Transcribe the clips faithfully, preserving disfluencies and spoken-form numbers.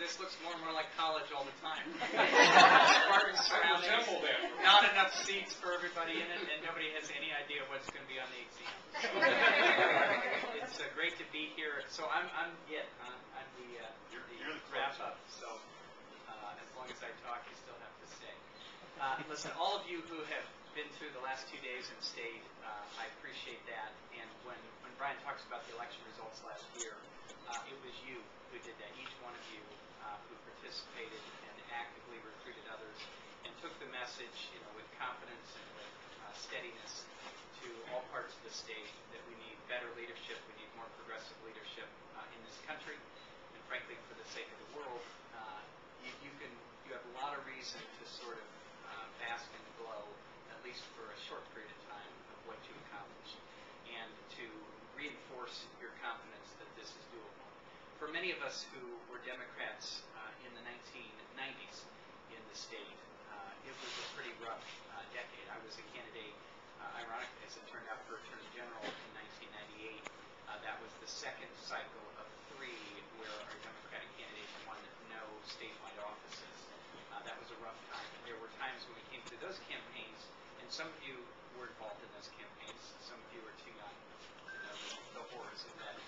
this looks more and more like college all the time. Spartan surroundings, not enough seats for everybody in it, and nobody has any idea what's going to be on the exam. It's uh, great to be here. So I'm, I'm it. I'm, I'm the, uh, you're, the you're wrap-up. So uh, as long as I talk, you still have to stay. Uh, listen, all of you who have been through the last two days and stayed, uh, I appreciate that. And when, when Brian talks about the election results last year, uh, it was you who did that. Each one of you uh, who participated and actively recruited others and took the message, you know, with confidence and with uh, steadiness to all parts of the state that we need better leadership, we need more progressive leadership uh, in this country, and frankly, for the sake of the world, uh, you, you can you have a lot of reason to sort of uh, bask and glow, at least for a short period of time, of what you accomplished, and to reinforce your confidence that this is doable. For many of us who were Democrats uh, in the nineteen nineties in the state, uh, it was a pretty rough uh, decade. I was a candidate, uh, ironically, as it turned out, for Attorney General in nineteen ninety-eight. Uh, that was the second cycle of three where our Democratic candidates won no statewide offices. Uh, that was a rough time. And there were times when we came through those campaigns, and some of you were involved in those campaigns. Some of you are too young to know the, the horrors of that.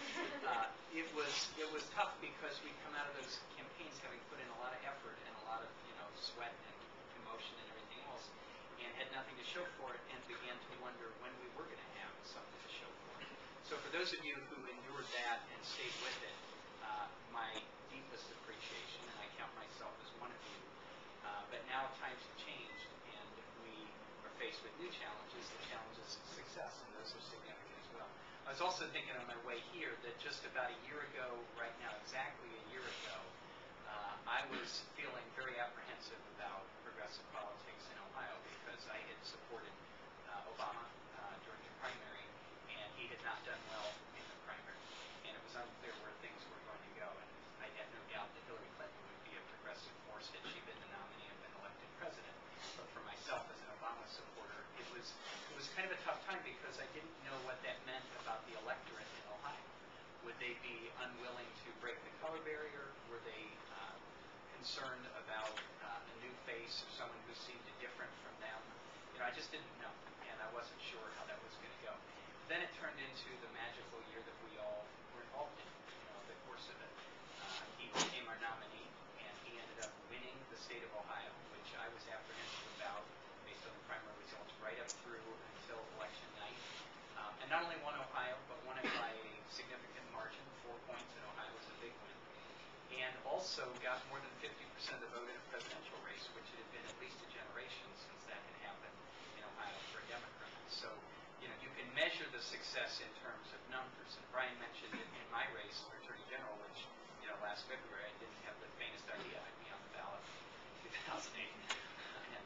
Uh, it was it was tough because we come out of those campaigns having put in a lot of effort and a lot of you know sweat and emotion and everything else, and had nothing to show for it, and began to wonder when we were going to have something to show for it. So for those of you who endured that and stayed with it, uh, my deepest appreciation, and I count myself as one of you. Uh, but now times have changed, and we are faced with new challenges, the challenges of success, and those are significant as well. I was also thinking on my way here that just about a year ago, right now, exactly a year ago, uh, I was feeling very apprehensive about progressive politics in Ohio because I had supported uh, Obama uh, during the primary, and he had not done well in the primary. And it was unclear where things were going to go, and I had no doubt that Hillary Clinton would be a progressive force had she been the nominee and been elected president. But for myself as an Obama supporter, it was it was kind of a tough time because I didn't know what that meant about the electorate in Ohio. Would they be unwilling to break the color barrier? Were they uh, concerned about uh, a new face or someone who seemed different from them? You know, I just didn't know, and I wasn't sure how that was going to go. Then it turned into the magical year that we all were involved in, you know, the course of it. Uh, he became our nominee, and he ended up winning the state of Ohio, which I was apprehensive about based on the primary results right up through until election night. Um, and not only won Ohio, but won it by a significant margin. Four points in Ohio was a big win. And also got more than fifty percent of the vote in a presidential race, which it had been at least a generation since that had happened in Ohio for a Democrat. So, you know, you can measure the success in terms of numbers. And Brian mentioned that in my race for Attorney General, which, you know, last February I didn't have the faintest idea I'd be on the ballot in two thousand eight. And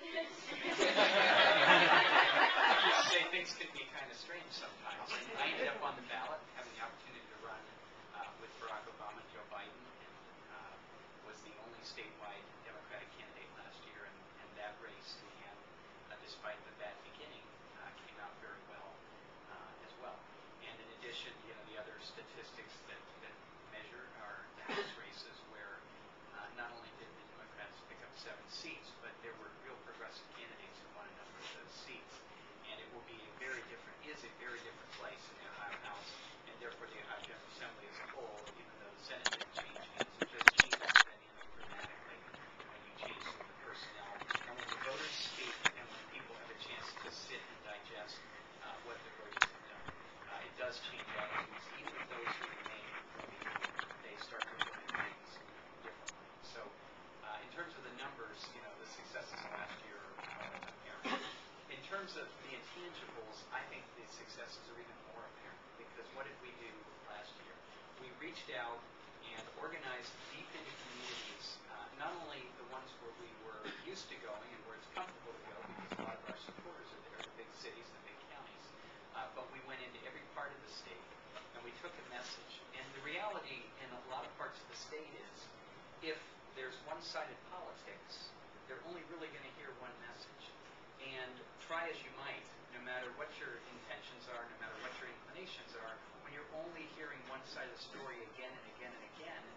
you say things can be kind of strange sometimes. And I ended up on the ballot, having the opportunity to run uh, with Barack Obama and Joe Biden, and uh, was the only statewide Democratic candidate last year, and, and that race, and uh, despite the bad beginning, uh, came out very well uh, as well. And in addition, you know, the other statistics that, that measure are the House races, where uh, not only did the Democrats pick up seven seats, but there were real progressive candidates who won a number of those seats. And it will be a very different, is a very different place in the Ohio House, and therefore the Ohio General Assembly as a whole, even though the Senate didn't change hands, it just changed the dynamic dramatically when you change some of the personnel. And when the voters speak, and when people have a chance to sit and digest uh, what the voters have done, uh, it does change attitudes. Even those who remain, they start to look at things differently. So uh, in terms of the numbers, you know, the successes last year are apparent. In terms of the intangibles, I think the successes are even more apparent, because what did we do last year? We reached out and organized deep into communities, uh, not only the ones where we were used to going and where it's comfortable to go, because a lot of our supporters are there, the big cities, the big counties, uh, but we went into every part of the state, and we took a message. And the reality in a lot of parts of the state is, if there's one-sided politics, they're only really going to hear one message. And try as you might, no matter what your intentions are, no matter what your inclinations are, when you're only hearing one side of the story again and again and again,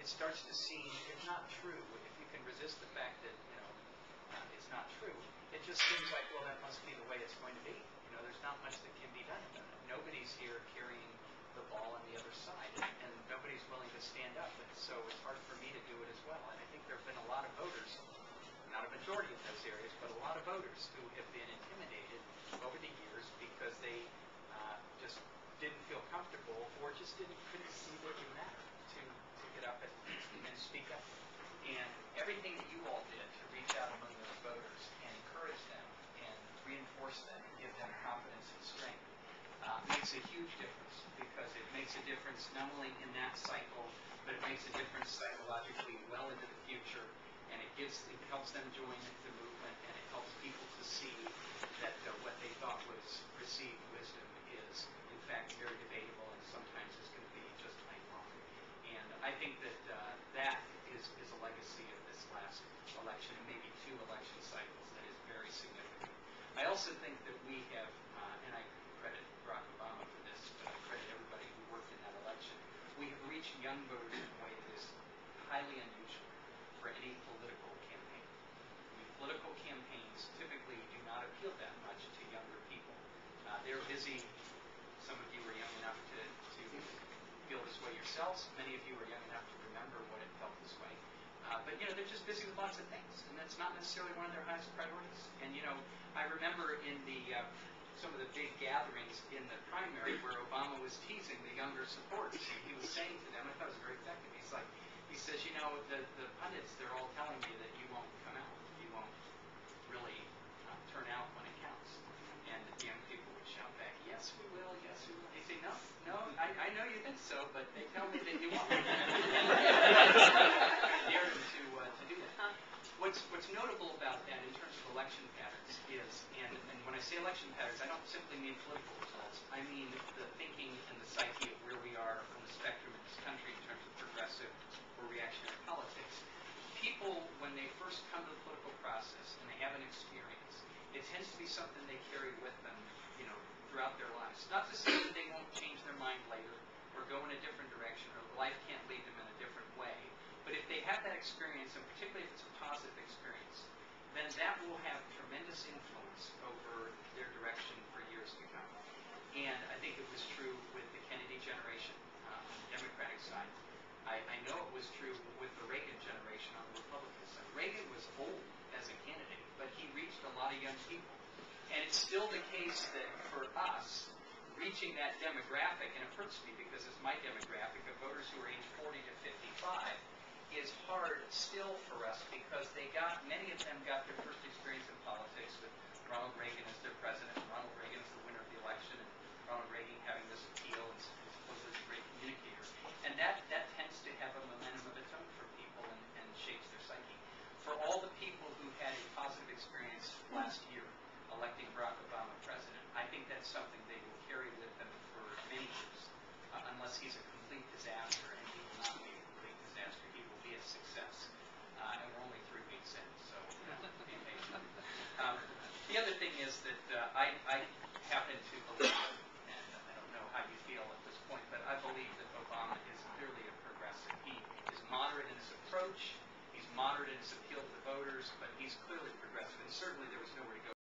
it starts to seem, if not true, if you can resist the fact that, you know, uh, it's not true, it just seems like, well, that must be the way it's going to be. You know, there's not much that can be done about it. Nobody's here carrying the ball on the other side, and, and nobody's willing to stand up, and so it's hard for me to do it as well. And I think there have been a lot of voters, not a majority of those areas, but a lot of voters who have been intimidated over the years because they uh, just didn't feel comfortable or just didn't couldn't see that it mattered to, to get up and, and speak up. And everything that you all did to reach out among those voters and encourage them and reinforce them and give them confidence and strength uh, makes a huge difference, because it makes a difference not only in that cycle, but it makes a difference psychologically well into the future, and it gives it helps them join the movement, and it helps people to see that uh, what they thought was received wisdom is in fact very debatable, and sometimes is going to be just plain wrong. And I think that uh, that is, is a legacy of this last election, and maybe two election cycles, that is very significant. I also think that we have, uh, and I credit Barack Obama for this, but I credit everybody who worked in that election, we have reached young voters in a way that is highly unusual for any political campaign. I mean, political campaigns typically do not appeal that much to younger people. Uh, they're busy. Some of you are young enough to, to feel this way yourselves. Many of you are young enough to remember what it felt this way. Uh, but, you know, they're just busy with lots of things, and that's not necessarily one of their highest priorities. And, you know, I remember in the uh, some of the big gatherings in the primary where Obama was teasing the younger supporters. He was saying to them, I thought it was very effective, he's like, he says, you know, the, the pundits, they're all telling me that you won't come out, you won't really uh, turn out when it counts. And the young people would shout back, yes, we will, yes, we will. He'd say, no, no, I, I know you think so, but they tell me that you won't. Dare them to, uh, to do that. What's, what's notable about that in terms of election patterns is, and, and when I say election patterns, I don't simply mean political results. I mean the thinking and the psyche of where we are on the spectrum in this country in terms of progressive or reactionary politics. People, when they first come to the political process and they have an experience, it tends to be something they carry with them, you know, throughout their lives. Not to say that they won't change their mind later or go in a different direction, or life can't lead them in a different way. But if they have that experience, and particularly if it's a positive experience, then that will have tremendous influence over their direction for years to come. And I think it was true with the Kennedy generation uh, on the Democratic side. I, I know it was true with the Reagan generation on the Republican side. Reagan was old as a candidate, but he reached a lot of young people. And it's still the case that for us, reaching that demographic, and it hurts me because it's my demographic of voters who are age forty to fifty-five, is hard still for us, because they got, many of them got their first experience in politics with Ronald Reagan as their president, and Ronald Reagan as the winner of the election, and Ronald Reagan having this appeal and supposedly a great communicator. And that, that tends to have a momentum of its own for people and, and shapes their psyche. For all the people who had a positive experience last year electing Barack Obama president, I think that's something they will carry with them for many years, uh, unless he's a complete disaster, and he will not be a complete disaster. He will be a success. Uh, and we're only three weeks in, so you know, be patient. Um, the other thing is that uh, I, I happen to believe, and I don't know how you feel at this point, but I believe that Obama is clearly a progressive. He is moderate in his approach, he's moderate in his appeal to the voters, but he's clearly progressive, and certainly there was nowhere to go